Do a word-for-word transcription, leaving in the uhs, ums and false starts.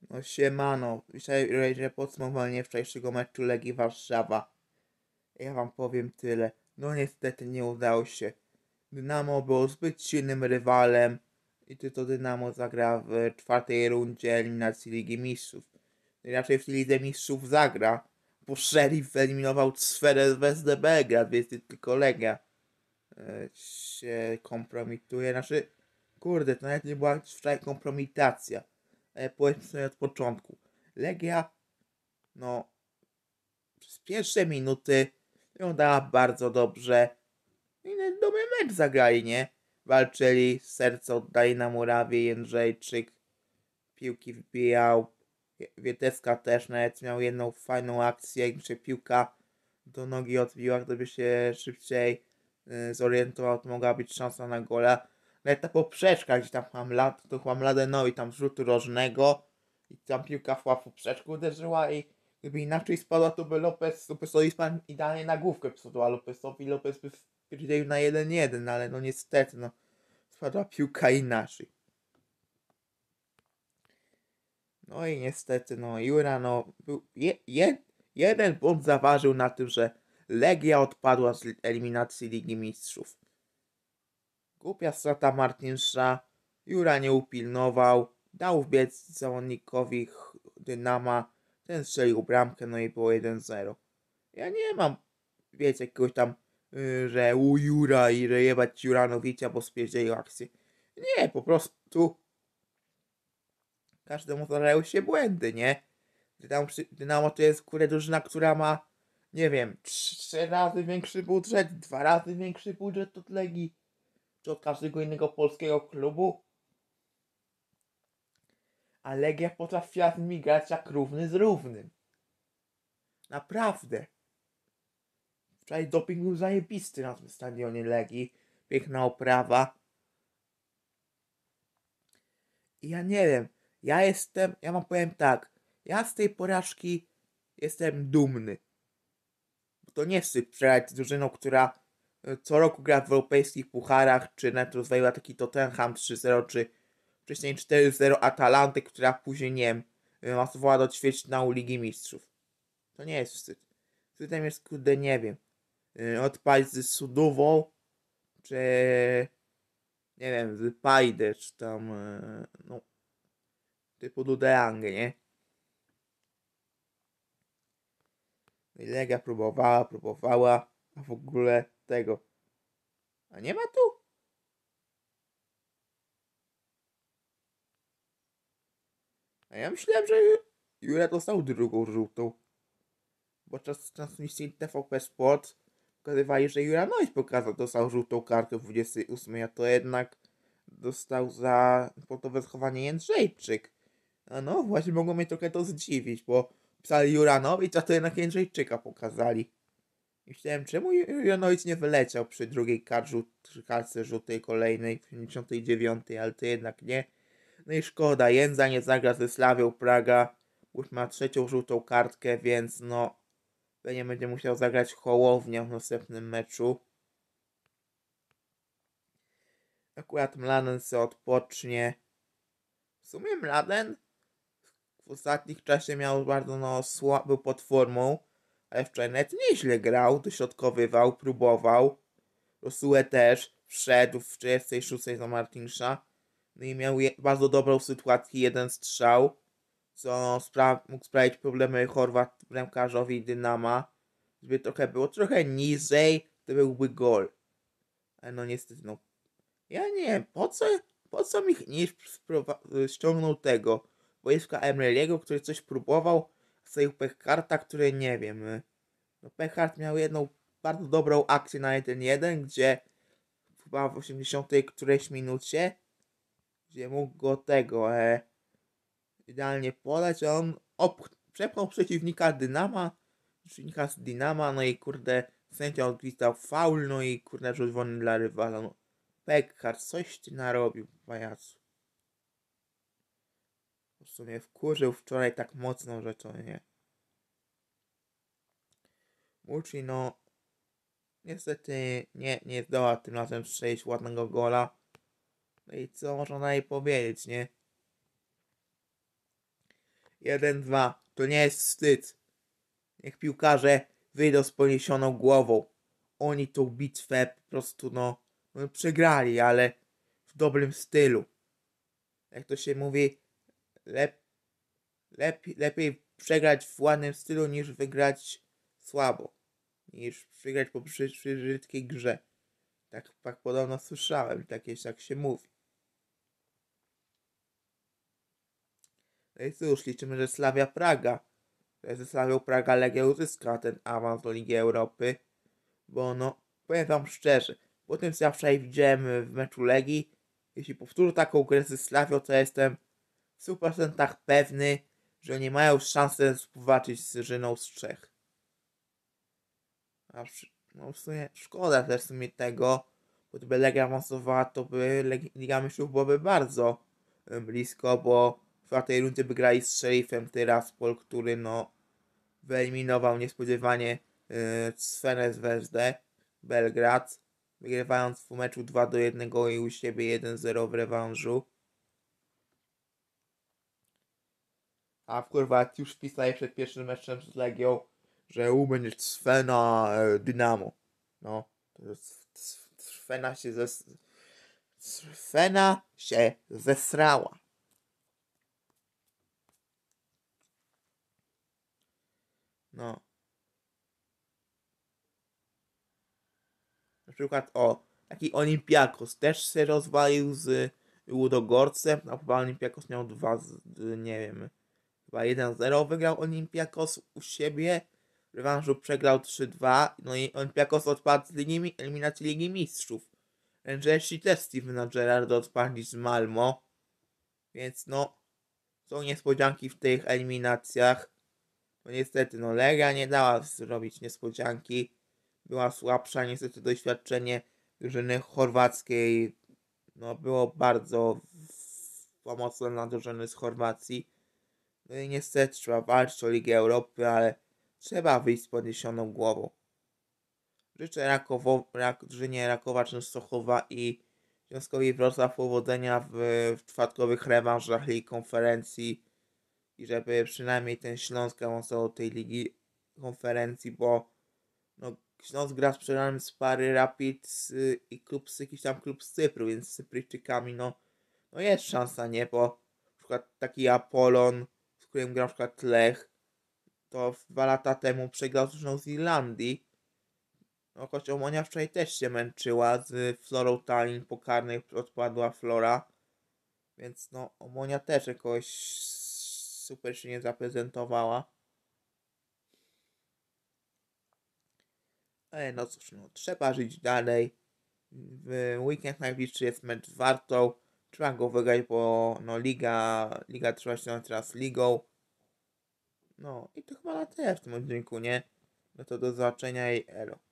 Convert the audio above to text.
No siemano, wczorajsze podsumowanie wczorajszego meczu Legii Warszawa. Ja wam powiem tyle. No niestety nie udało się. Dynamo było zbyt silnym rywalem i ty to Dynamo zagra w czwartej rundzie eliminacji Ligi Mistrzów. Raczej w Lidze Mistrzów zagra, bo Sheriff wyeliminował Sferę z West Belgrad, więc tylko Legia e, się kompromituje. Znaczy, kurde, to nawet nie była wczoraj kompromitacja. E, powiedzmy sobie od początku. Legia, no, przez pierwsze minuty wyglądała bardzo dobrze. I nawet dobry mecz zagrali, nie? Walczyli, serce oddali na murawie, Jędrzejczyk piłki wbijał. Wieteska też nawet miał jedną fajną akcję, gdzie piłka do nogi odbiła, gdyby się szybciej y, zorientował, to mogła być szansa na gola. Nawet ta poprzeczka, gdzie tam Hamlad, to Hamladenowi tam z rzutu rożnego i tam piłka w poprzeczku uderzyła i gdyby inaczej spadła, to by Lopez, Lopezowi spadł idealnie na główkę psudła Lopezowi, Lopez by wpierdzielił na jeden jeden, ale no niestety, no spadła piłka inaczej. No i niestety, no Jura, no był je, je, jeden punkt zaważył na tym, że Legia odpadła z eliminacji Ligi Mistrzów. Głupia strata Martinsza, Jura nie upilnował, dał wbiec zawodnikowi Dynama, ten strzelił bramkę, no i było jeden zero. Ja nie mam, wiecie, jakiegoś tam, yy, że u Jura i że jebać Juranowicza, bo spierdzielił akcję. Nie, po prostu każdemu zdarzają się błędy, nie? Dynamo, Dynamo to jest kurde drużyna, która ma, nie wiem, trzy razy większy budżet, dwa razy większy budżet od Legii, czy od każdego innego polskiego klubu. A Legia potrafiła z nimi grać jak równy z równym. Naprawdę. Wczoraj doping był zajebisty na tym stadionie Legii. Piękna oprawa. I ja nie wiem, ja jestem, ja wam powiem tak, ja z tej porażki jestem dumny. To nie wstyd przegrać z drużyną, która e, co roku gra w europejskich pucharach, czy nawet rozwaliła taki Tottenham trzy zero, czy wcześniej cztery zero Atalanty, która później, nie wiem, masowała do ćwierćfinału Ligi Mistrzów. To nie jest wstyd. Wstydem jest, kurde, nie wiem, e, odpaść z Sudową, czy nie wiem, z Pajdę, czy tam, e, no, typu Dudelange, nie? No i Legia próbowała, próbowała, a w ogóle tego. A nie ma tu? A ja myślałem, że Jura dostał drugą żółtą. Bo czas transmisji T V P Sport pokazywali, że Jura Noś pokazał, dostał żółtą kartę w dwudziestej ósmej, a to jednak dostał za sportowe zachowanie Jędrzejczyk. A no, właśnie mogło mnie trochę to zdziwić, bo pisali Juranowicz, a to jednak Jędrzejczyka pokazali. I myślałem, czemu Juranowicz nie wyleciał przy drugiej kartce żółtej kolejnej w pięćdziesiątej dziewiątej, ale to jednak nie. No i szkoda, Jędza nie zagra ze Slawią Praga, już ma trzecią żółtą kartkę, więc no pewnie będzie musiał zagrać Hołownię w następnym meczu. Akurat Mladen se odpocznie. W sumie Mladen w ostatnich czasie miał bardzo no słab, był pod formą, ale wczoraj nawet nieźle grał, dośrodkowywał, próbował. Rosue też wszedł w trzydziestej szóstej za Martinsza. No i miał je, bardzo dobrą sytuację, jeden strzał, co spra mógł sprawić problemy Chorwat bramkarzowi Dynama. Gdyby trochę było trochę niżej, to byłby gol. Ale no niestety, no. Ja nie wiem, po co, po co mi niż ściągnął tego wojska Emreliego, który coś próbował, z Pechkarta, który nie wiem. y, No Pechart miał jedną bardzo dobrą akcję na jeden jeden, gdzie chyba w osiemdziesiątej którejś minucie, gdzie mógł go tego e, idealnie podać, a on op- przepchnął przeciwnika Dynama, przeciwnika z Dynama, no i kurde, sędzia odgwizdał faul, no i kurde, rzut wolny dla rywala. No, Pekar, coś ty narobił, pajacu. Po prostu mnie wkurzył wczoraj tak mocno, że to nie. Muci, no, niestety nie, nie zdoła tym razem strzelić ładnego gola. No i co można jej powiedzieć, nie? jeden dwa. To nie jest wstyd. Niech piłkarze wyjdą z poniesioną głową. Oni tą bitwę po prostu no, no przegrali, ale w dobrym stylu. Jak to się mówi, lep, lepiej, lepiej przegrać w ładnym stylu niż wygrać słabo. Niż przegrać po przy, przy brzydkiej grze. Tak, tak podobno słyszałem, tak, jest, tak się mówi. No i cóż, liczymy, że Slavia Praga, że ze Slavią Praga Legia uzyska ten awans do Ligi Europy, bo no, powiem wam szczerze, po tym co ja wczoraj widziałem w meczu Legii, jeśli powtórzę taką grę ze Slavią, to jestem w stu procentach pewny, że nie mają szansy współwalczyć z Żyną z Czech. A przy, no w sumie szkoda też w sumie tego, bo gdyby Legia awansowała, to by Liga Mistrzów byłaby bardzo blisko, bo w czwartej rundzie by grali z Sheriffem Tiraspol, który no wyeliminował niespodziewanie yy, Crvenę Zvezdę Belgrad, wygrywając w meczu dwa do jednego i u siebie jeden zero w rewanżu. A w Chorwacji już wpisali przed pierwszym meczem z Legią, że u będzie Crvena e, Dynamo. No, to jest Crvena się zes... Crvena się zesrała. No. Na przykład o, taki Olympiakos też się rozwalił z Ludogorcem, a chyba Olympiakos miał dwa, nie wiem, chyba jeden zero wygrał Olympiakos u siebie, w rewanżu przegrał trzy dwa, no i Olympiakos odpadł z Ligi, eliminacji Ligi Mistrzów. Rangersi też Stevena Gerrarda odpadli z Malmo, więc no, są niespodzianki w tych eliminacjach. No niestety, no Legia nie dała zrobić niespodzianki, była słabsza, niestety doświadczenie drużyny chorwackiej no było bardzo pomocne dla drużyny z Chorwacji. No i niestety trzeba walczyć o Ligę Europy, ale trzeba wyjść z podniesioną głową. Życzę Rakowo, Rak, drużynie Rakowa Częstochowa i Związkowi Wrocław powodzenia w, w czwartkowych rewanżach Ligi Konferencji i żeby przynajmniej ten Śląsk awansował do tej Ligi Konferencji, bo no, Śląsk gra z przegranym z pary Rapid y, i klub z jakiś tam klub z Cypru, więc z Cypryjczykami no, no jest szansa, nie? Bo na przykład taki Apollon, z którym grał na przykład Lech, to dwa lata temu przegrał z z Irlandii. No choć Omonia wczoraj też się męczyła z Florą Tallinn, po karnej odpadła Flora. Więc no Omonia też jakoś super się nie zaprezentowała. Ale no cóż, no, trzeba żyć dalej. W weekend najbliższy jest mecz z Wartą. Trzeba go wygrać, bo no liga, liga trzyma się teraz ligą. No i to chyba na tyle w tym odcinku, nie? No to do zobaczenia i elo.